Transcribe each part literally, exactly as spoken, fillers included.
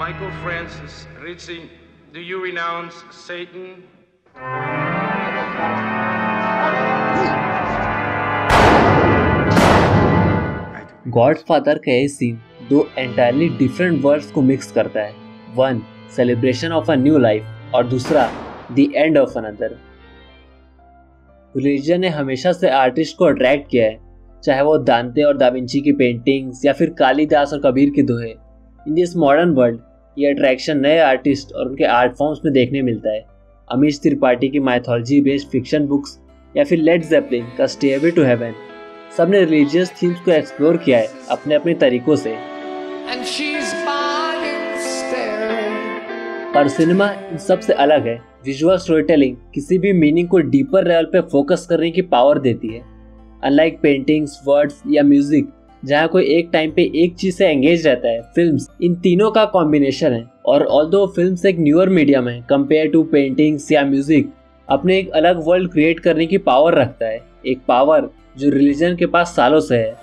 Michael Francis Rizzi, do you renounce Satan? Godfather का ये scene दो एंटायरली डिफरेंट वर्ड्स को मिक्स करता है। One, celebration of a new life, और दूसरा, the end of another. Religion ने हमेशा से आर्टिस्ट को अट्रैक्ट किया है, चाहे वो दांते और दाविंची की पेंटिंग्स या फिर कालिदास और कबीर के दोहे। इन दिस मॉडर्न वर्ल्ड ये अट्रैक्शन नए आर्टिस्ट और उनके आर्ट फॉर्म्स में देखने मिलता है। अमीश त्रिपाठी की माइथोलॉजी बेस्ड फिक्शन बुक्स या फिर लेड ज़ेपलिन का स्टेयरवे टू हेवन, सबने रिलीजियस थीम्स को एक्सप्लोर किया है अपने अपने तरीकों से। पर सिनेमा इन सब से अलग है। विजुअल स्टोरी टेलिंग किसी भी मीनिंग को डीपर लेवल पे फोकस करने की पावर देती है। अनलाइक पेंटिंग्स, वर्ड्स या म्यूजिक, जहाँ कोई एक टाइम पे एक चीज से एंगेज रहता है, फिल्म्स इन तीनों का कॉम्बिनेशन है। और ऑल्दो फिल्म्स एक न्यूअर मीडियम है कंपेयर टू पेंटिंग्स या म्यूजिक, अपने एक अलग वर्ल्ड क्रिएट करने की पावर रखता है, एक पावर जो रिलीजन के पास सालों से है।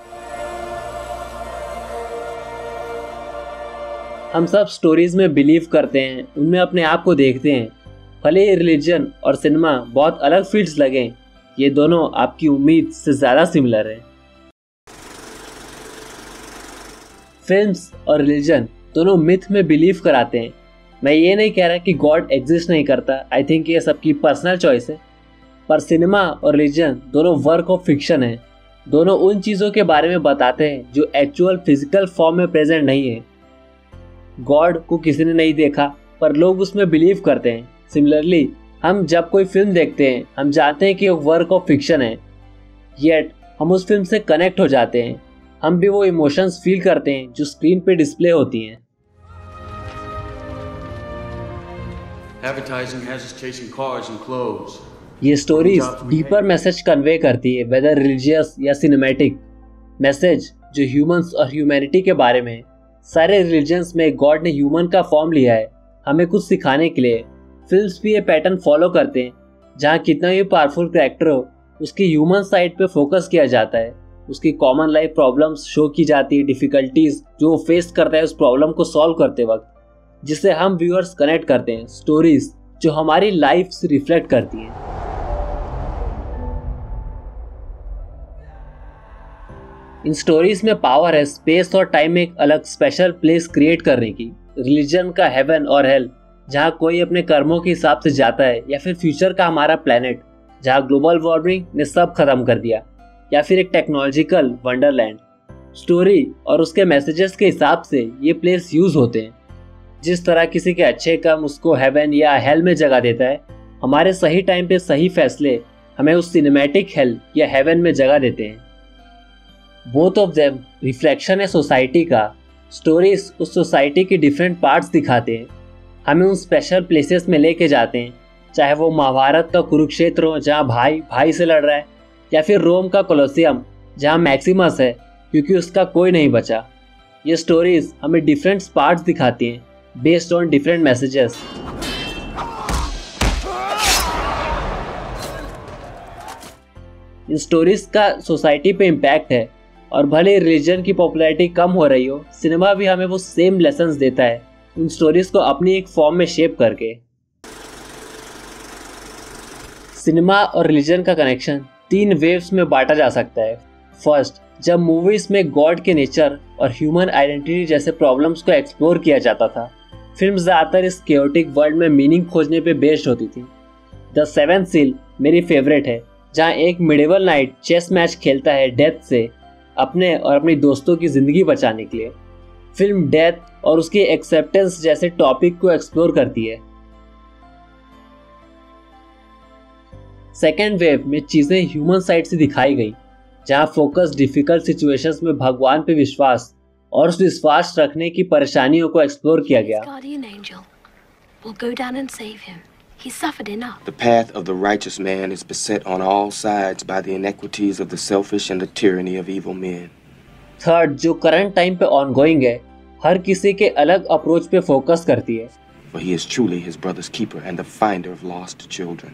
हम सब स्टोरीज में बिलीव करते हैं, उनमें अपने आप को देखते हैं। भले ही रिलीजन और सिनेमा बहुत अलग फील्ड्स लगें, ये दोनों आपकी उम्मीद से ज़्यादा सिमिलर हैं। फिल्म्स और रिलीजन दोनों मिथ में बिलीव कराते हैं। मैं ये नहीं कह रहा कि गॉड एग्जिस्ट नहीं करता, आई थिंक ये सबकी पर्सनल चॉइस है। पर सिनेमा और रिलीजन दोनों वर्क ऑफ फिक्शन है। दोनों उन चीज़ों के बारे में बताते हैं जो एक्चुअल फिजिकल फॉर्म में प्रेजेंट नहीं है। गॉड को किसी ने नहीं देखा पर लोग उसमें बिलीव करते हैं। सिमिलरली हम जब कोई फिल्म देखते हैं, हम जानते हैं कि वो वर्क ऑफ फिक्शन है, येट हम उस फिल्म से कनेक्ट हो जाते हैं। हम भी वो इमोशंस फील करते हैं जो स्क्रीन पे डिस्प्ले होती हैं। Advertising has us chasing cars and clothes. ये स्टोरीज डीपर मैसेज कन्वे करती है, वेदर रिलीजियस या सिनेमैटिक। मैसेज जो ह्यूमंस और ह्यूमैनिटी के बारे में है। सारे रिलीजन्स में गॉड ने ह्यूमन का फॉर्म लिया है हमें कुछ सिखाने के लिए। फिल्म्स भी ये पैटर्न फॉलो करते हैं, जहाँ कितना भी पावरफुल कैरेक्टर हो, उसकी ह्यूमन साइड पे फोकस किया जाता है। उसकी कॉमन लाइफ प्रॉब्लम्स शो की जाती है, डिफिकल्टीज जो वो फेस करता है उस प्रॉब्लम को सॉल्व करते वक्त, जिससे हम व्यूअर्स कनेक्ट करते हैं। स्टोरीज जो हमारी लाइफ से रिफ्लेक्ट करती हैं। इन स्टोरीज में पावर है स्पेस और टाइम में एक अलग स्पेशल प्लेस क्रिएट करने की। रिलीजन का हेवन और हेल, जहाँ कोई अपने कर्मों के हिसाब से जाता है, या फिर फ्यूचर का हमारा प्लेनेट जहाँ ग्लोबल वार्मिंग ने सब खत्म कर दिया, या फिर एक टेक्नोलॉजिकल वंडरलैंड। स्टोरी और उसके मैसेजेस के हिसाब से ये प्लेस यूज होते हैं। जिस तरह किसी के अच्छे कर्म उसको हेवन या हेल में जगह देता है, हमारे सही टाइम पे सही फैसले हमें उस सिनेमैटिक हेल या हेवन में जगह देते हैं। बोथ ऑफ देम रिफ्लेक्शन है सोसाइटी का। स्टोरीज उस सोसाइटी के डिफरेंट पार्ट्स दिखाते हैं, हमें उन स्पेशल प्लेसेस में लेके जाते हैं, चाहे वो महाभारत का कुरुक्षेत्र हो जहाँ भाई भाई से लड़ रहा है, या फिर रोम का कोलोसियम जहाँ मैक्सिमस है क्योंकि उसका कोई नहीं बचा। ये स्टोरीज हमें डिफरेंट पार्ट्स दिखाती हैं बेस्ड ऑन डिफरेंट मैसेजेस। इन स्टोरीज का सोसाइटी पे इम्पैक्ट है, और भले रिलीजन की पॉपुलैरिटी कम हो रही हो, सिनेमा भी हमें वो सेम लेसन्स देता है उन स्टोरीज को अपनी एक फॉर्म में शेप करके। सिनेमा और रिलीजन का कनेक्शन तीन वेव्स में बांटा जा सकता है। फर्स्ट, जब मूवीज में गॉड के नेचर और ह्यूमन आइडेंटिटी जैसे प्रॉब्लम्स को एक्सप्लोर किया जाता था। फिल्म ज़्यादातर इस केओटिक वर्ल्ड में मीनिंग खोजने पे बेस्ड होती थी। द सेवेंथ सील मेरी फेवरेट है, जहाँ एक मिडेवल नाइट चेस मैच खेलता है डेथ से अपने और अपनी दोस्तों की ज़िंदगी बचाने के लिए। फिल्म डेथ और उसकी एक्सेप्टेंस जैसे टॉपिक को एक्सप्लोर करती है। सेकेंड वेव में चीज़ें ह्यूमन साइड से दिखाई गई, जहाँ फोकस डिफिकल्ट सिचुएशंस में भगवान पे विश्वास और उस विश्वास रखने की परेशानियों को एक्सप्लोर किया गया। He's suffered enough. The path of the righteous man is beset on all sides by the inequities of the selfish and the tyranny of evil men. Third, जो करंट टाइम पे ऑनगोइंग है, हर किसी के अलग approach पे focus करती है। For he is truly his brother's keeper and the finder of lost children.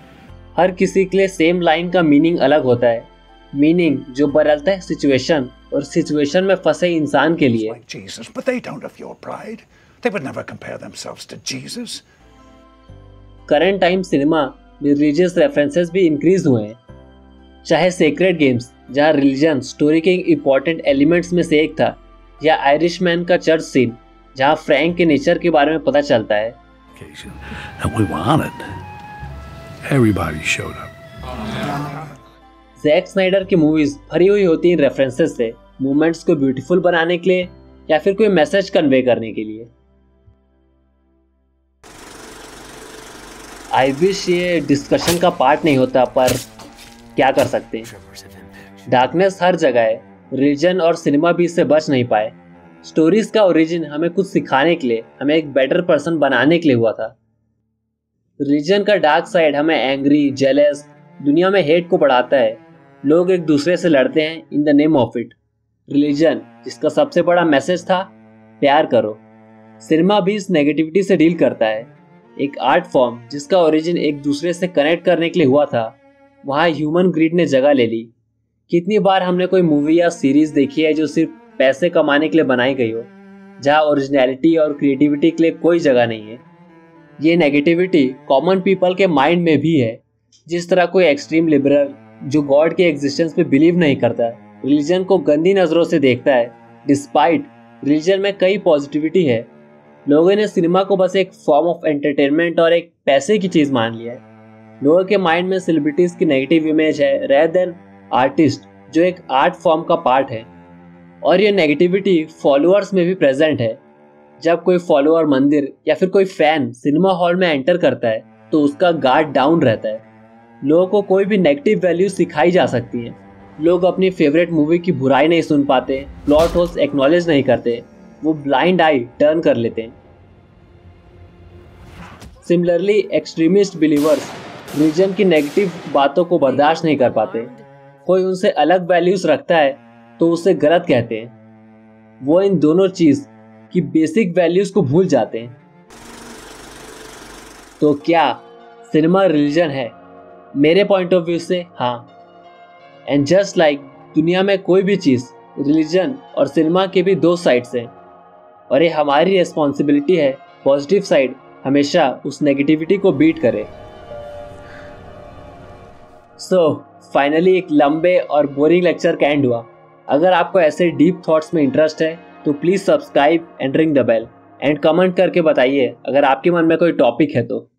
हर किसी के लिए सेम लाइन का मीनिंग अलग होता है, मीनिंग जो बदलता है सिचुएशन और सिचुएशन में फंसे इंसान के लिए। Like Jesus, but they don't have your pride. They would never compare themselves to Jesus. Current time cinema में रिलीजियस रेफरेंसेस भी इंक्रीज हुए हैं, चाहे सेक्रेड गेम्स जहां रिलीजन स्टोरी के इंपॉर्टेंट एलिमेंट्स में से एक था, या आयरिशमैन का चर्च सीन जहां फ्रैंक के नेचर के बारे में पता चलता है। And we were honored. Everybody showed up. Zack Snyder की मूवीज भरी हुई होती हैं रेफरेंसेस से, मूवमेंट्स को ब्यूटीफुल बनाने के लिए या फिर कोई मैसेज कन्वे करने के लिए। आई विश ये डिस्कशन का पार्ट नहीं होता, पर क्या कर सकते हैं। डार्कनेस हर जगह है, रिलीजन और सिनेमा भी इससे बच नहीं पाए। स्टोरीज का ओरिजिन हमें कुछ सिखाने के लिए, हमें एक बेटर पर्सन बनाने के लिए हुआ था। रिलीजन का डार्क साइड हमें एंग्री, जेलस, दुनिया में हेट को बढ़ाता है। लोग एक दूसरे से लड़ते हैं in the name of it. Religion जिसका सबसे बड़ा मैसेज था प्यार करो, सिनेमा भी इस नेगेटिविटी से डील करता है। एक आर्ट फॉर्म जिसका ओरिजिन एक दूसरे से कनेक्ट करने के लिए हुआ था, वहाँ ह्यूमन ग्रीड ने जगह ले ली। कितनी बार हमने कोई मूवी या सीरीज देखी है जो सिर्फ पैसे कमाने के लिए बनाई गई हो, जहाँ ओरिजिनलिटी और क्रिएटिविटी के लिए कोई जगह नहीं है। ये नेगेटिविटी कॉमन पीपल के माइंड में भी है। जिस तरह कोई एक्सट्रीम लिबरल जो गॉड के एग्जिस्टेंस पे बिलीव नहीं करता, रिलीजन को गंदी नज़रों से देखता है, डिस्पाइट रिलीजन में कई पॉजिटिविटी है। लोगों ने सिनेमा को बस एक फॉर्म ऑफ एंटरटेनमेंट और एक पैसे की चीज़ मान लिया है। लोगों के माइंड में सेलिब्रिटीज़ की नेगेटिव इमेज है रेदर देन आर्टिस्ट जो एक आर्ट फॉर्म का पार्ट है। और ये नेगेटिविटी फॉलोअर्स में भी प्रेजेंट है। जब कोई फॉलोअर मंदिर या फिर कोई फैन सिनेमा हॉल में एंटर करता है तो उसका गार्ड डाउन रहता है। लोगों को कोई भी नेगेटिव वैल्यू सिखाई जा सकती है। लोग अपनी फेवरेट मूवी की बुराई नहीं सुन पाते, प्लॉट होल्स एक्नॉलेज नहीं करते, वो ब्लाइंड आई टर्न कर लेते हैं। सिमिलरली एक्सट्रीमिस्ट बिलीवर्स रिलीजन की नेगेटिव बातों को बर्दाश्त नहीं कर पाते। कोई उनसे अलग वैल्यूज रखता है तो उसे गलत कहते हैं। वो इन दोनों चीज की बेसिक वैल्यूज को भूल जाते हैं। तो क्या सिनेमा रिलीजन है? मेरे पॉइंट ऑफ व्यू से हाँ। एंड जस्ट लाइक दुनिया में कोई भी चीज़, रिलीजन और सिनेमा के भी दो साइड्स हैं, और ये हमारी रिस्पॉन्सिबिलिटी है पॉजिटिव साइड हमेशा उस नेगेटिविटी को बीट करे। सो फाइनली एक लंबे और बोरिंग लेक्चर का एंड हुआ। अगर आपको ऐसे डीप थॉट्स में इंटरेस्ट है तो please subscribe and ring the bell and comment करके बताइए अगर आपके मन में कोई टॉपिक है तो।